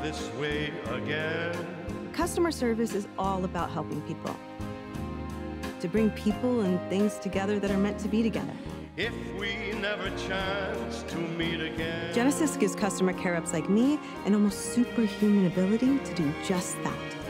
this way again. Customer service is all about helping people. To bring people and things together that are meant to be together. If we never chance to meet again. Genesys gives customer care reps like me an almost superhuman ability to do just that.